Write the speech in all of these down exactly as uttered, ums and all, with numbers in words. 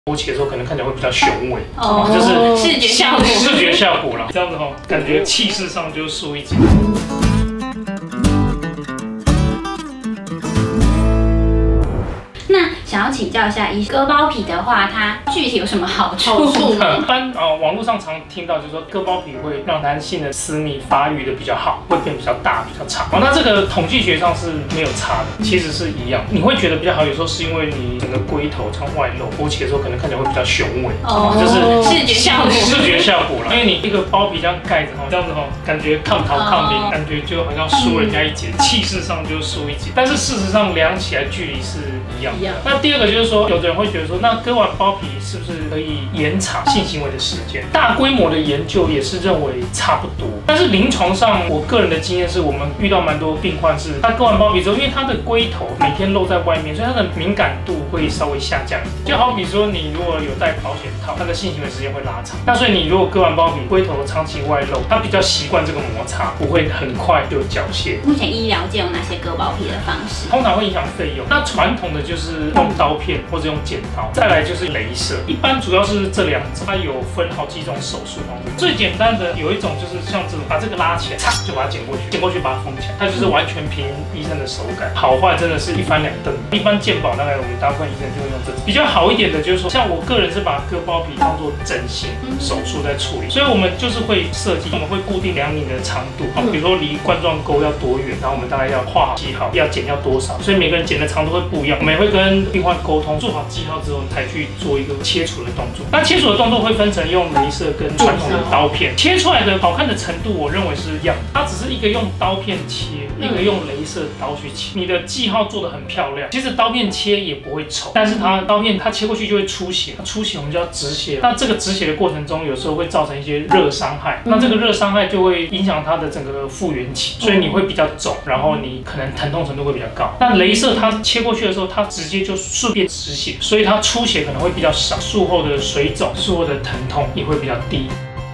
勃起的时候可能看起来会比较雄伟， 哦， 就是视觉效果， 视觉效果啦，这样子哈，感觉气势上就输一截。 那想要请教一下医生，割包皮的话，它具体有什么好处？ 一般啊，网络上常听到就是说割包皮会让男性的私密发育的比较好，会变比较大、比较长。哦，那这个统计学上是没有差的，其实是一样。你会觉得比较好，有时候是因为你整个龟头常外露，勃起的时候可能看起来会比较雄伟，哦，就是视觉效果， 视觉效果啦。因为你一个包皮这样盖着哈，这样子哈，感觉抗桃抗敏，感觉就好像输人家一截，气势上就输一截。但是事实上量起来距离是一样的。那第二个就是说，有的人会觉得说，那割完包皮是不是可以延长性行为的时间？大规模的研究也是认为差不多，但是临床上我个人的经验是，我们遇到蛮多病患是，他割完包皮之后，因为他的龟头每天露在外面，所以他的敏感度会稍微下降一点。就好比说，你如果有戴保险套，他的性行为时间会拉长。那所以你如果割完包皮，龟头长期外露，他比较习惯这个摩擦，不会很快就缴械。 目前医疗界有哪些割包皮的方式？ 通常会影响费用。那传统的就是用刀片或者用剪刀，再来就是雷射。一般主要是这两种，它有分好几种手术方式。最简单的有一种就是像这种，把这个拉起来，嚓就把它剪过去，剪过去把它封起来，它就是完全凭医生的手感，好坏真的是一翻两瞪。一般健保大概我们大部分医生就会用这种。比较好一点的就是说，像我个人是把割包皮当做整形手术在处理，所以我们就是会设计，我们会固定量你的长度，好，比如说离冠状沟要多远，然后我们大概要画好记号，要剪要多少，所以每个人剪的长度会不一样。我们也会跟病患沟通，做好记号之后才去做一个切除的动作。那切除的动作会分成用雷射跟传统的刀片，切出来的好看的程度，我认为是一样的。它只是一个用刀片切，一个用雷射刀去切。你的记号做得很漂亮，其实刀片切也不会丑，但是它刀片它切过去就会出血，出血我们就要止血。那这个止血的过程中，有时候会造成一些热伤害，那这个热伤害就会影响它的整个复原期，所以你会比较肿，然后你可能疼痛程度会比较高。但雷射它切过去的时候，它直接就顺便止血，所以它出血可能会比较少，术后的水肿、术后的疼痛也会比较低。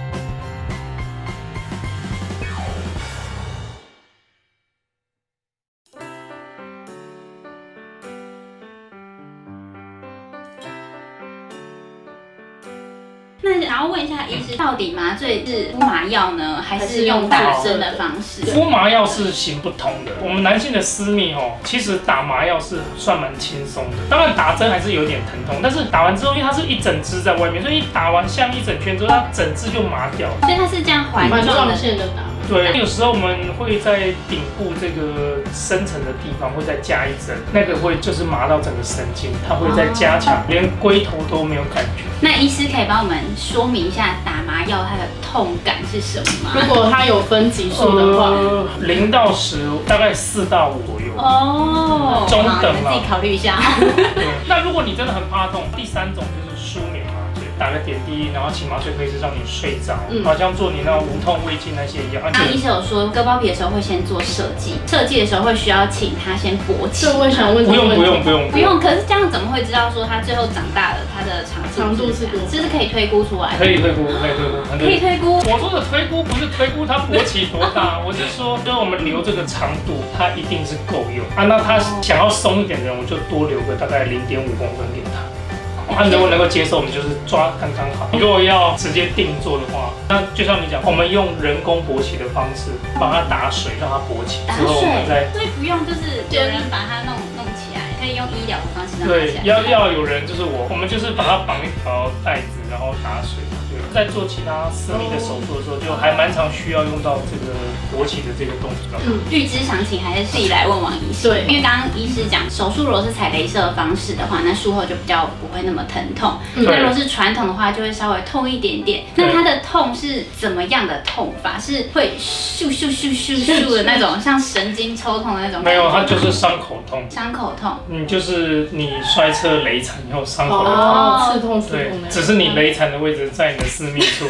那想要问一下医师，到底麻醉是敷麻药呢，还是用打针的方式？ 敷麻药是行不通的。我们男性的私密哦，其实打麻药是算蛮轻松的。当然打针还是有点疼痛，但是打完之后，因为它是一整支在外面，所以打完下面一整圈之后，它整支就麻掉了。 所以它是这样环状线的打。 对，有时候我们会在顶部这个深层的地方会再加一针，那个会就是麻到整个神经，它会再加强，连龟头都没有感觉。 那医师可以帮我们说明一下打麻药它的痛感是什么吗？ 如果它有分级数的话， 零到十，大概四到五左右。 哦， 中等啦， 自己考虑一下。 对，那如果你真的很怕痛，第三种就是舒眠麻醉，打个点滴，然后请麻醉科医师让你睡着，嗯、好像做你那无痛胃镜那些一样。 刚医生有说割包皮的时候会先做设计，设计的时候会需要请他先勃起。 这我也想问， 不用不用不用不用。可是这样怎么会知道说他最后长大了，他的长长度是多？ 这是可以推估出来的。 可以推估，可以推估， 可以推估。 我说的推估不是推估他勃起多大，我是说，就是我们留这个长度，它一定是够用啊。那他想要松一点的人，我就多留个大概零点五公分给他。他如果能够接受，我们就是抓刚刚好。你如果要直接定做的话，那就像你讲，我们用人工勃起的方式帮他打水，让他勃起之后，我们再。 所以不用就是有人把它弄弄起来，可以用医疗的方式让它起来。 对，要要有人就是我，我们就是把它绑一条带子，然后打水。在做其他私密的手术的时候，就还蛮常需要用到这个勃起的这个动作。 嗯，预知详情还是自己来问王医师。对，因为刚刚医师讲，手术如果是采雷射的方式的话，那术后就比较不会那么疼痛。嗯、那如果是传统的话，就会稍微痛一点点。那它的痛是怎么样的痛法？是会咻咻咻咻咻的那种，像神经抽痛的那种？ 没有，它就是伤口痛。 伤口痛。 嗯，就是你摔车雷残以后伤口的痛。 哦，刺痛刺痛。 对，只是你雷残的位置在你的私密处。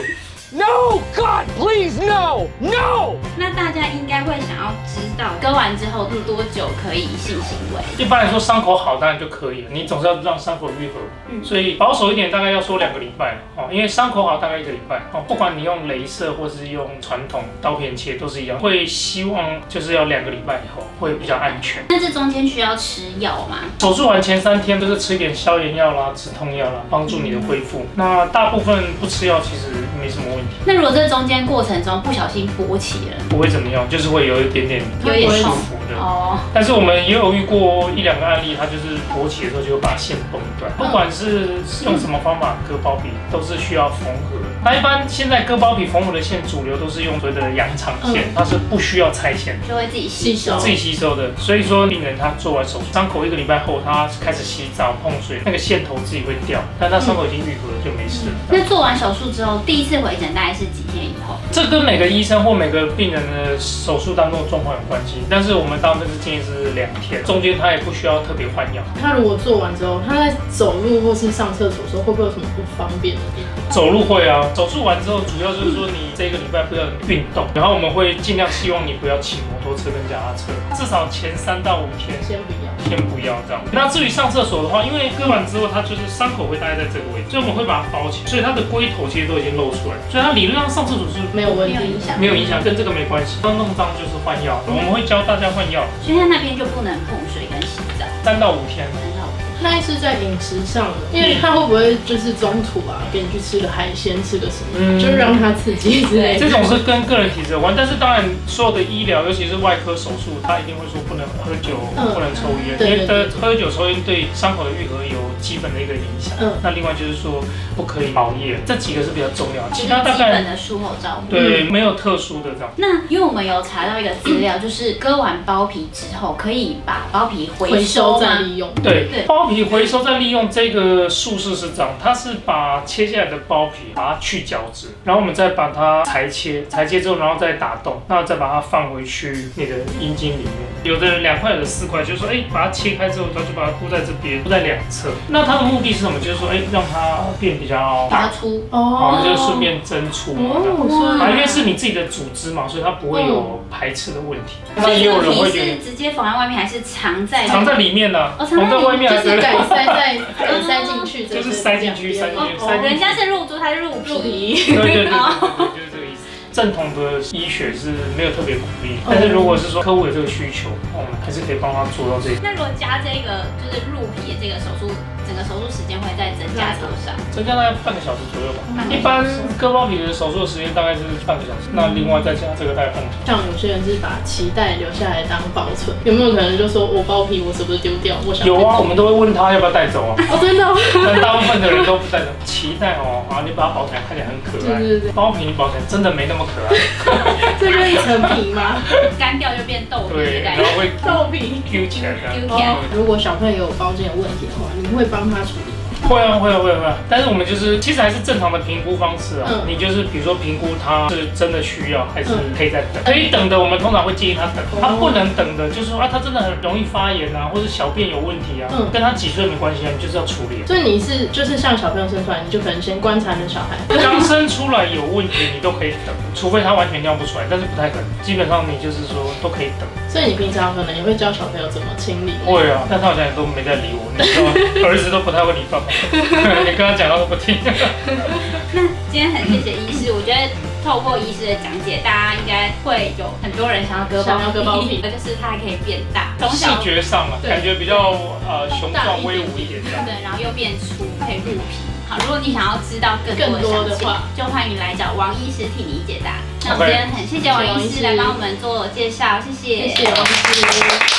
No, God, please, no, no。 那大家应该会想要知道，割完之后多久可以性行为？ 一般来说，伤口好当然就可以了，你总是要让伤口愈合，嗯，所以保守一点，大概要说两个礼拜哦，因为伤口好大概一个礼拜哦，不管你用雷射或是用传统刀片切都是一样，会希望就是要两个礼拜以后会比较安全。 那这中间需要吃药吗？ 手术完前三天就是吃一点消炎药啦、止痛药啦，帮助你的恢复。那大部分不吃药其实没什么问题。 那如果这中间过程中不小心勃起了， 不会怎么样，就是会有一点点有点不舒服的。哦。但是我们也有遇过一两个案例，他就是勃起的时候就会把线崩断，不管是用什么方法割包皮，都是需要缝合。那一般现在割包皮缝合的线，主流都是用所谓的羊肠线，它是不需要拆线， 就会自己吸收， 自己吸收的。所以说，病人他做完手术，伤口一个礼拜后，他开始洗澡碰水，那个线头自己会掉，但他伤口已经愈合了，就没事了。 那做完手术之后，第一次回诊大概是几天以后？ 这跟每个医生或每个病人的手术当中的状况有关系，但是我们当时是建议是两天，中间他也不需要特别换药。 他如果做完之后，他在走路或是上厕所的时候，会不会有什么不方便的地方？ 走路会啊，手术完之后，主要就是说你这个礼拜不要运动，然后我们会尽量希望你不要骑摩托车跟脚踏车，至少前三到五天先不要， 先不要这样。那至于上厕所的话，因为割完之后，它就是伤口会待在这个位置，所以我们会把它包起来，所以它的龟头其实都已经露出来，所以它理论上上厕所是没有问题， 没有影响，跟这个没关系。要弄脏就是换药，我们会教大家换药， 所以它那边就不能碰水跟洗澡， 三到五天。 那是在饮食上的，因为他会不会就是中途啊，给你去吃个海鲜，吃个什么，嗯、就让他刺激之类的。 这种是跟个人体质有关，但是当然所有的医疗，尤其是外科手术，他一定会说不能喝酒，嗯、不能抽烟，因为的喝酒抽烟对伤口的愈合有基本的一个影响。嗯、那另外就是说不可以熬夜，这几个是比较重要，其他大概基本的术后照顾。 对，没有特殊的这样。 那因为我们有查到一个资料，就是割完包皮之后，可以把包皮回收再利用。 对，对，包皮回收再利用。利用这个术式是这样，它是把切下来的包皮把它去角质，然后我们再把它裁切，裁切之后然后再打洞，那再把它放回去你的阴茎里面。有的人两块，有的四块，就是说，哎、欸，把它切开之后，他就把它铺在这边，铺在两侧。那它的目的是什么？就是说，哎、欸，让它变比较大粗， 哦，就是顺便增粗嘛。哦，啊，因为是你自己的组织嘛，所以它不会有排斥的问题。 那也有人会觉得直接缝在外面，还是藏在藏在里面呢？缝在外面还是改塞在。塞进去， 就是塞进去，塞进去，塞进去。 人家是入珠，他是入皮。 对对对对对，就是这个意思。正统的医学是没有特别鼓励，但是如果是说客户有这个需求，我们还是可以帮他做到这个。 那如果加这个就是入皮的这个手术，整个手术时间会再增加多少？ 增加大概半个小时左右吧。一般割包皮的手术时间大概是半个小时，那另外再加这个大概半个小时。 像有些人是把脐带留下来当保存，有没有可能就说我包皮我舍不得丢掉？我想有啊，我们都会问他要不要带走啊。 哦，真的。 但大部分的人都不带走。脐带哦，啊，你把它保起来，看起来很可爱。 对对对。 包皮你保起来真的没那么可爱。 这就是一层皮吗？ 干掉就变豆皮。 对，然后会豆皮揪起来的。 哦， 如果小朋友有包茎有问题的话，你们会帮他处理？ 会啊会啊会啊会啊，但是我们就是其实还是正常的评估方式啊。嗯、你就是比如说评估他是真的需要，还是可以再等。嗯、可以等的，我们通常会建议他等。哦、他不能等的，就是说啊，他真的很容易发炎啊，或者小便有问题啊，嗯、跟他几岁没关系啊，你就是要处理。 所以你是就是像小朋友生出来，你就可能先观察你的小孩， 刚生出来有问题，你都可以等，除非他完全尿不出来，但是不太可能。基本上你就是说都可以等。 所以你平常可能也会教小朋友怎么清理。 会啊，但他好像也都没在理我，你知道吗？儿子都不太会理爸爸。你跟他讲他都不听。 那今天很谢谢医师，我觉得透过医师的讲解，大家应该会有很多人想要割包皮，就是它还可以变大，从视觉上啊，感觉比较呃雄壮威武一点这样。 对，然后又变粗，可以入皮。好，如果你想要知道更多的详情，就欢迎来找王医师替你解答。那我们今天很谢谢王医师来帮我们做介绍，谢谢， 谢谢王医师。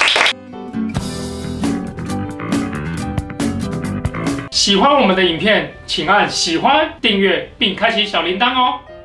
喜欢我们的影片，请按喜欢、订阅并开启小铃铛哦。